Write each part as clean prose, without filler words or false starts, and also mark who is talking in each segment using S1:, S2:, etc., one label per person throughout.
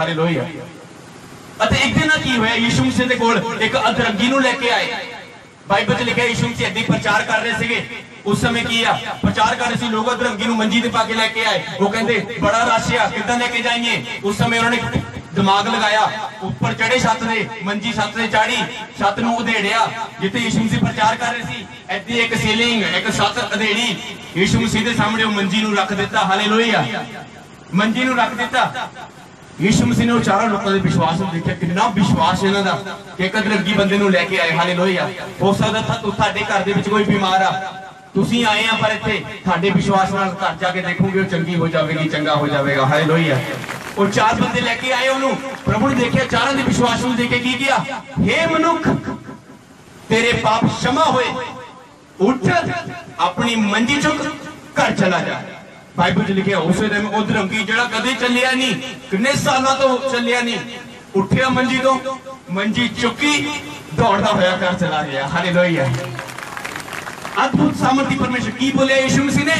S1: Hallelujah. एक दिन की होया, यीशु मसीह दे कोल एक अधरंगी नूं लेके आए। बाइबल च लिखा यीशु मसीह ऐदी प्रचार कर रहे थे। उस समय की आ प्रचार कर रहे थे लोग, अधरंगी नूं मंजी ते पाके लेके आए। वो कहंदे बड़ा रश आ, किदां लेके जाइए। उस समय उन्होंने दिमाग लगाया, ऊपर चढ़े छत दे, मंजी छत से चाड़ी, छत नूं उधेड़िया जिथे यीशु मसीह प्रचार कर रहे थे। ऐदी एक सीलिंग एक छत उधेड़ी, यीशु मसीह दे सामने वो मंजी नूं रख दिता। हालेलुया, मंजी नूं रख दिता। यीशु मसीह ने चारों लोगों के विश्वास में देखा, कितना विश्वास इन्हां दा कि एक अधरंगी बंदे नूं लेके आए। हालेलुया। हो सकदा तुहाडे घर दे विच कोई बीमार आ, तुसीं आए आ, पर इत्थे तुहाडे विश्वास नाल घर जाके देखोगे चंगी हो जाएगी, चंगा हो जाएगा। हालेलुया। और चार बंदे लेके आए उन्होंने, प्रभु ने देखा चारों के विश्वास में देख के की किया, हे मनुख तेरे पाप क्षमा होए, उठ अपनी मंजी चुक घर चला जा। बाइबल च लिखा उस दिन अधरंगी जिहड़ा कदे चलिया नहीं, कितने सालों तो चलिया नहीं, उठिया मंजी तो, मंजी चुकी, दौड़ता होया घर चला गया। हालेलुया। अद्भुत सामर्थी परमेश्वर की बोलिया यीशु मसीह ने,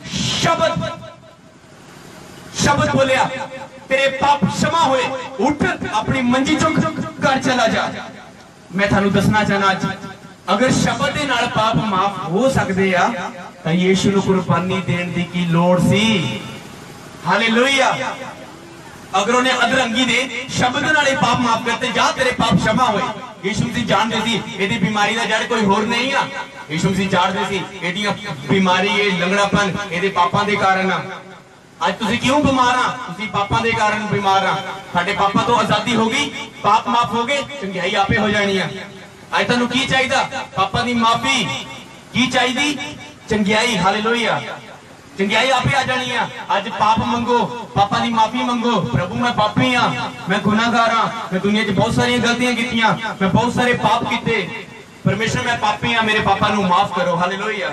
S1: शब्द बोलिया, तेरे पाप क्षमा होए, उठ अपनी मंजी चुक घर चला जा। मैं थानू दसना चाहना, अगर शब्द दे नाल पाप माफ हो सकते आ तो यीशु नूं कुर्बानी देने दी की लोड़ सी। हालेलुया। अगर उन्हें अधरंगी दे शब्द नाल पाप माफ करते, जा तेरे पाप क्षमा होए। यीशु मसीह जानते सी इहदी बीमारी दा जड़ कोई होर नहीं आ। यीशु मसीह जानते सी इहदी बीमारी ये लंगड़ापन इहदे पापां दे कारण आ। आज तुसी क्यों बीमार आ? तुसी पापां दे कारण बीमार आ। साडे पापां तो आजादी हो गई, पाप माफ हो गए, चंगियाई आपे हो जानी है। आज तुहानू की चाहिदा? पापां दी माफी। की चाहिदी? चंगियाई। हालेलुया। चंगियाई आपे आ जानी है। आज पाप मंगो, पापां दी माफी मंगो। प्रभु मैं पापी हाँ, मैं गुनाहगार हाँ, मैं दुनिया च बहुत सारी गलतियां कीतियां, मैं बहुत सारे पाप किते। परमेश्वर मैं पापी हाँ, मेरे पापां नू माफ करो। हालेलुया।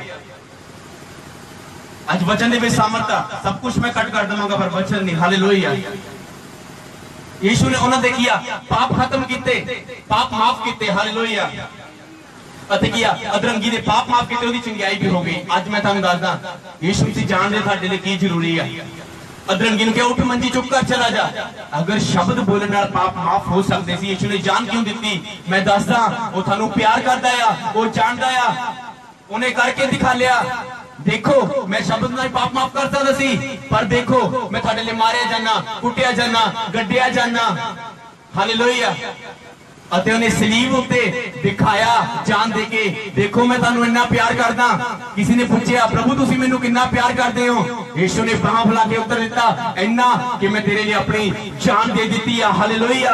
S1: आज वचन दे विच सामर्थ आ, सब कुछ मैं कट कर दूंगा पर वचन नहीं। हालेलुया। यीशु ने उन्होंने किया, पाप खत्म किते, पाप माफ किते। हालेलुया। अते किया अधरंगी दे पाप माफ किते, ओदी चंगियाई भी हो गई। आज मैं तुहानू दसदा यीशु मसीह जानदे साडे लई की जरूरी है। अधरंगी नूं कहा उठ मंजी चुक कर चला जा। अगर शब्द बोलने नाल पाप माफ हो सकते सी, यीशु ने जान क्यों दित्ती? मैं दसदा, वो थानू प्यार करदा आ, वो जानदा आ, उन्हें करके दिखा लिया। देखो मैं शब्द नाल पाप माफ कर सकदा सी, पर देखो मैं तुहाडे लई मारिया जाना, कुटिया जाना, गड्डिया जाना। हालेलुया। अते उन्हें सलीब उत्ते दिखाया जान दे के, देखो मैं तुहानू इन्ना प्यार करदा। किसी ने पूछा प्रभु तुसी मैनू कितना प्यार करते हो? यीशु ने बाह फैला के उत्तर दिता, इन्ना कि मैं तेरे लिए अपनी जान दे दी है। हालेलुया।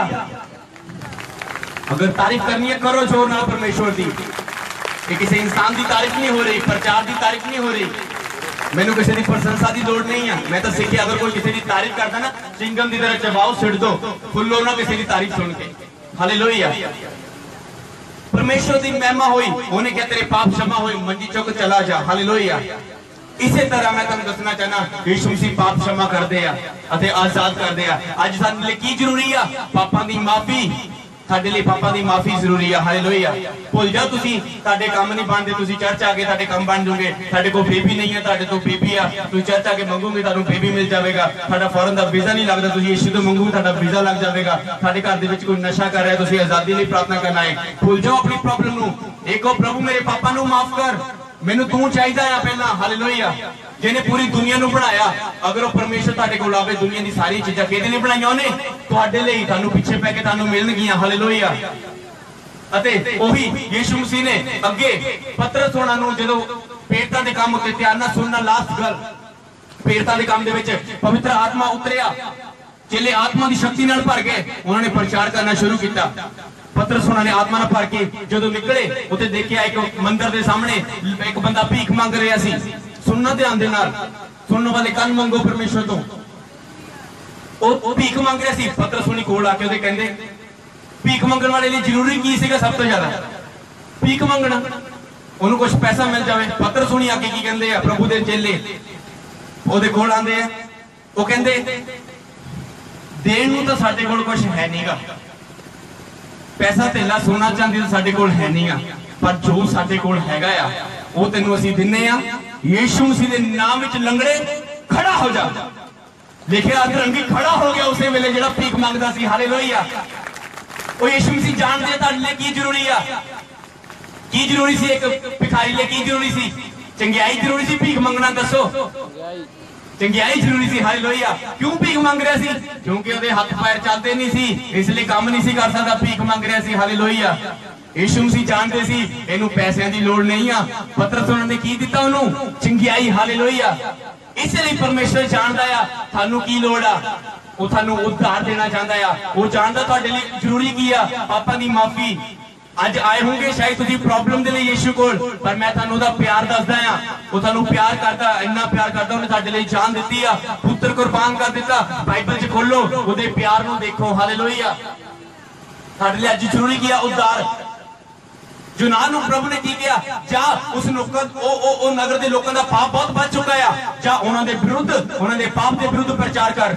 S1: अगर तारीफ करनी है करो जोर नाल परमेश्वर दी। ये किसी इंसान की तारीफ नहीं हो रही, प्रचार की तारीफ नहीं हो रही, मैनू किसी की प्रशंसा की दौड़ नहीं है। मैं तो सीखिया अगर कोई किसी की तारीफ करता ना, चिंगम की तरह चबाओ, सिट दो, फुल्लो ना किसी की तारीफ सुन के। हालेलुया। परमेश्वर की महिमा हुई, उन्हें क्या तेरे पाप क्षमा हुए, मंजी चुक चला जा। हालेलुया। इसी तरह मैं तुहानू दसना चाहना, यीशु मसीह पाप क्षमा करदे आ अते आजाद करदे आ। अज साडे लई की जरूरी आ? पापां दी माफी। साडे लई पापां दी माफी जरूरी है। हालेलुया। भुल जाओ तुसी तुहाडे काम नहीं बनदे, तुसी चर्च आके तुहाडे काम बन जाओगे। साडे कोल बेबी नहीं है, तुहाडे तो बेबी आ, तुसी चर्च आके मंगोगे तुहानू बेबी मिल जाएगा। तुहाडा फॉरन दा वीजा नहीं लगदा, तुसी यीशु तो मंगोगे तुहाडा वीजा लग जाएगा। तुहाडे घर दे विच कोई नशा कर रहा है, तुसी आजादी लई प्रार्थना करना है। भुल जाओ अपनी प्रॉब्लम नू, देखो प्रभु मेरे पापा नू माफ कर, मैनू तू चाहिदा है पहला। हालेलुया। जिन्हें पूरी दुनिया नू बनाया, अगर वो परमेश्वर तुहाडे कोल आवे, दुनिया दी सारी चीज़ां किहदे लई बनाईयां उहने? तुहाडे लई। तुहानू पिछे पै के तुहानू मिलणगीਆਂ। हालेलुया। अते ओही यीशु मसीह ने अगे पतरस होना नू जदों पेरतां दे काम उत्ते त्यार ना सुनना, लास्ट गल पेरतां दे काम दे विच पवित्र आत्मा उतरिया, चेले आत्मा की शक्ति नाल भर गए, उन्होंने प्रचार करना शुरू किया। पतरस होना ने आत्मा नाल भर के जदों निकले, उत्ते देखिया एक मंदिर के सामने एक बंदा भीख मंग रहा सी। सुनना ध्यान दे नाल, सुनने वाले कान मंगो परमेश्वर तो। वो भीख मंग रहा सी। पतरस होनी कोल आके उहदे कहंदे, भीख मंगण वाले लिए जरूरी की सीगा? सब तो ज्यादा भीख मंगना, उन्होंने कुछ पैसा मिल जाए। पतरस होनी आके की कहंदे आ, प्रभु दे चेले ओहदे कोल आंदे आ, वो कहंदे देण नूं तां साडे कोल कुछ है नहींगा, पैसा धेला सोना चांदी तां साडे कोल है नहींगा, पर जो साडे कोल हैगा आ वो तैनूं असीं दिन्ने आ। यीशु मसीह दे नाम विच लंगड़े खड़ा हो जा। लिखिया अधरंगी खड़ा हो गया उसे वेले जेड़ा भीख मंगदा सी। हालेलुया। ओ यीशु मसीह जानदे तुहाडे लिए की जरूरी आ, की जरूरी सी एक भिखारी लिए, की जरूरी सी? चंगियाई जरूरी सी, भीख मंगना? दसो, चंगियाई जरूरी सी। हालेलुया। क्यों भीख मंग रहा सी? क्योंकि ओदे हाथ पैर चलते नहीं सी, इसलिए काम नहीं सी कर सकता, भीख मंग रहा सी। हालेलुया। यीशु मसीह जानते सी इहनू पैसों की लोड़ नहीं आ। पतरस उन्होंने की दिता उन्होंने? चंगियाई। हालेलुया। इसलिए परमेश्वर जानता है थानू की लोड़ आ, वो थानू उद्धार देना चाहता है। वो जानता तुहाडे लिए जरूरी की आ, पापा की माफी। अज आए होंगे शायद तुसीं प्रॉब्लम दे लई यीशु कोल, पर मैं थानू दा प्यार दसदा आ। वो थानू प्यार करदा, इन्ना प्यार करदा, उन्हें तुहाडे लई जान दित्ती आ, पुत्र कुर्बान कर दिता। बाइबल च खोलो, उहदे प्यार नू देखो। हालेलुया। तुहाडे लई अज जरूरी की आ? उद्धार। यूनान प्रभु ने की किया? जा उस नगर के लोगों का पाप बहुत बढ़ चुका है, जा उन्होंने विरुद्ध, उन्होंने पाप के विरुद्ध प्रचार कर।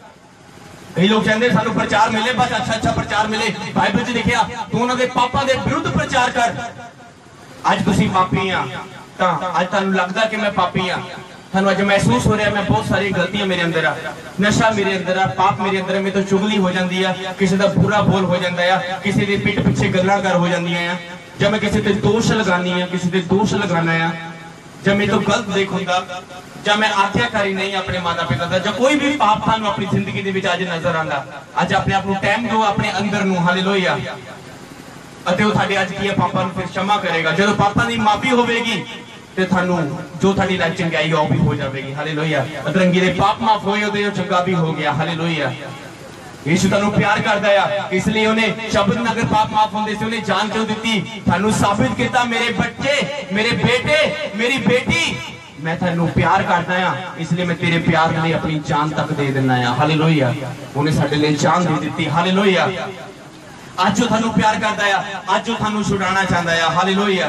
S1: कई लोग चाहते सानू प्रचार मिले, बस अच्छा अच्छा प्रचार मिले। बाइबल च लिखिया तू उन्होंने पापों के विरुद्ध प्रचार कर। अज तुसीं पापी आ, अज तुहानू लगदा कि मैं पापी आ, थानू अज महसूस हो रहा है मैं बहुत सारी गलतियां मेरे अंदर आ, नशा मेरे अंदर आ, पाप मेरे अंदर, मेरे तो चुगली हो जाती है, किसी का बुरा बोल हो जाता है, किसी की पिठ पिछे गल्लां कर हो जांदियां, जब मैं किसी पे दोष लगानी है, किसी पे दोष लगाना है, जब मैं तो गलत देख होंदा, जब मैं आज्ञाकारी नहीं अपने माता पिता का, जब कोई भी पाप थानू अपनी जिंदगी दे विच अज नजर आंदा, अज अपने आप नू टाइम दो अपने अंदर नू। हालेलुया। अते वो थाडे अज की पापा नू फिर क्षमा करेगा। जदों पापा दी माफी होवेगी ते थानू जो थाडी लाइफ चंगाई है वो भी हो जाएगी। हालेलुया। अदरंगी दे पाप माफ होए ते चंगा भी हो गया। हालेलुया। यीशु तुहानू प्यार करदा है, इसलिए उन्हें शब्द में अगर पाप माफ होंदे सी उन्हें जान क्यों दी? थानू साबित किया मेरे बच्चे, मेरे बेटे, मेरी बेटी, मैं थानू प्यार करदा हां, इसलिए मैं तेरे प्यार के लिए अपनी जान तक दे देना है। हालेलुया। उन्हें साडे लिए जान दे दी। हालेलुया। आज जो थानू प्यार करदा है, आज जो थानू छुड़ाना चाहता है। हालेलुया।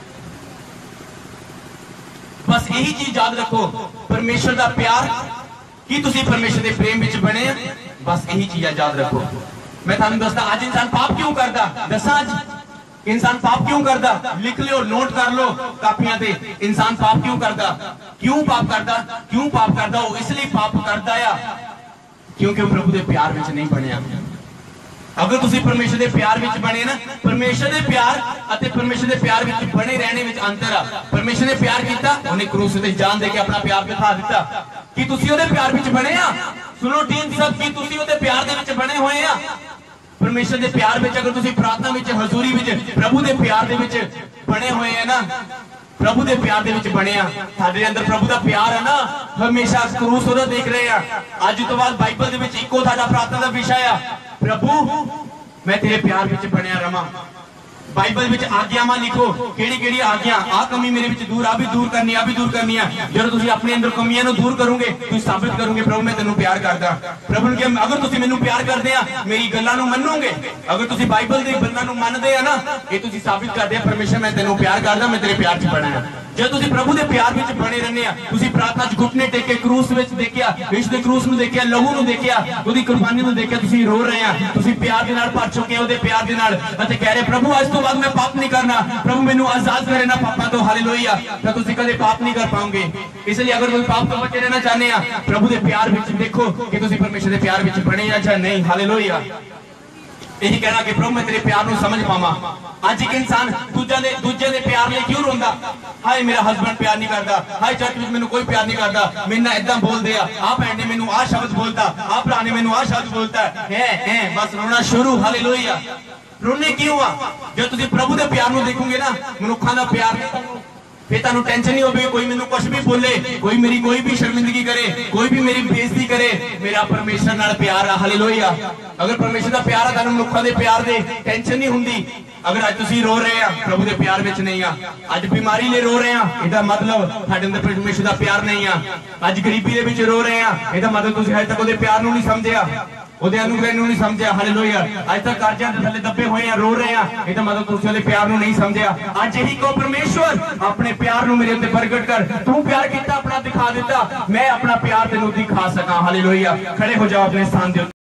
S1: बस यही चीज याद रखो, परमेश्वर का प्यार की तुसी परमेश्वर के प्रेम विच बने, बस यही चीजा याद रखो। मैं थानू दसदा अज इंसान पाप क्यों करदा? दसा अज इंसान पाप क्यों करदा? लिख लो, नोट कर लो कापियां ते। इंसान पाप क्यों करदा? क्यों पाप करदा? क्यों पाप करदा? वो इसलिए पाप करदा आ क्योंकि वो प्रभु के प्यार विच नहीं बनिया। अगर तुसी परमेश्वर के प्यार विच बने ना, परमेश्वर के प्यार अते परमेश्वर के प्यार विच बने रहने विच अंतर आ। परमेश्वर ने प्यार किया, उन्हें क्रूस ते जान दे के अपना प्यार दिखा दिता कि तुसी उहदे प्यार विच बने आ। सुनो टीम सब, कि तुसी उहदे प्यार दे विच बने होए आ। परमेश्वर के प्यार विच अगर तुसी प्रार्थना विच, हजूरी विच, प्रभु के प्यार दे विच बने होए है ना, प्रभु के प्यार दे विच बने आ, साडे अंदर प्रभु का प्यार है ना, हमेशा क्रूस उहदा देख रहे आ। अज तो बाद बाइबल दे विच इक्को साडा प्रार्थना का विषय आ, प्रभु मैं तेरे प्यार विच बनिया रवां। बाइबल विच आज्ञावां लिखो, केड़ी-केड़ी आज्ञा, आ कमी मेरे विच दूर, आ भी दूर करनी, आ भी दूर करनी है। जब तुसीं अपने अंदर कमियां नूं दूर करोगे, तुसीं साबित करोगे प्रभु मैं तेनू प्यार करदा। प्रभु ने कहा अगर तुसीं मैनू प्यार करदे आ, मेरी गल्लां नूं मन्नोगे, अगर तुसीं बाइबल दी गल्लां नूं मनदे आ ना, ये तुसीं साबित करदे आ परमेश्वर मैं तेनू प्यार करदा, मैं तेरे प्यार च बना है। जब तुसीं प्रभु के प्यार विच बने रहने आ, तुसीं प्रार्थना च घुटने टेके क्रूस विच देखिया, यीशु दे क्रूस नूं देखिया, लहू नूं देखिया, उहदी कुर्बानी नूं देखिया, तुसीं रो रहे आ, तुसीं प्यार दे नाल भर चुके हो, उहदे प्यार दे नाल, अते कह रहे प्रभु आज तो बाद मैं पाप नहीं करना, प्रभु मैनू आजाद करे ना पापां तो। हालेलुया। तो तुसीं कदे पाप नहीं कर पाओगे। इसलिए अगर तुसीं पाप तो बचे रहना चाहते आ, प्रभु के प्यार विच देखो कि तुसीं परमेश्वर के प्यार विच बने या जां नहीं। हालेलुया। यही कहना कि प्रभु मैं तेरे प्यार नूं समझ पावां। आज एक इंसान दूजे दे प्यार लिए क्यों रोंदा? हाय मेरा हस्बैंड प्यार नहीं करता, हाय चर्च में मैनू कोई प्यार नहीं करता, मेरे नाल इदां बोलदे आ भैन ने मैनू आ शब्द बोलता, आ भरा ने मैनू आ शब्द बोलता है, बस रोना शुरू। हालेलुया। रोने क्यों आ? जब तुसीं प्रभु के प्यार नूं देखोगे ना, मनुखां दा प्यार फिर तुहानू टेंशन नहीं होगी, कोई मैनू कुछ भी बोले, कोई मेरी कोई भी शर्मिंदगी करे, कोई भी मेरी बेइज्जती करे, मेरा परमेश्वर नाल प्यार आ। हालेलुया। अगर परमेश्वर का प्यार है, मनुखा के प्यार दे टेंशन नहीं हुंदी। अगर अज तुसीं रो रहे आ, प्रभु के प्यार विच नहीं आ, अज बीमारी ले रो रहे आ, इहदा मतलब साडे अंदर परमेश्वर का प्यार नहीं आ। अज गरीबी दे विच रो रहे आ, इहदा मतलब तुसीं अजे तक उहदे प्यार नूं नहीं समझिया, उहदे अनुग्रह नूं नहीं समझिया। हालेलुया। अज तक कर्जां दे थल्ले दबे होए आ, रो रहे आ, इहदा मतलब तुसीं उहदे प्यार नूं नहीं समझिया। अज यही कहो परमेश्वर अपने प्यार नूं मेरे उत्ते प्रगट कर, तू प्यार कीता अपना दिखा दिता, मैं अपना प्यार तेनूं दिखा सकां। हालेलुया। खड़े हो जाओ अपने स्थान दे।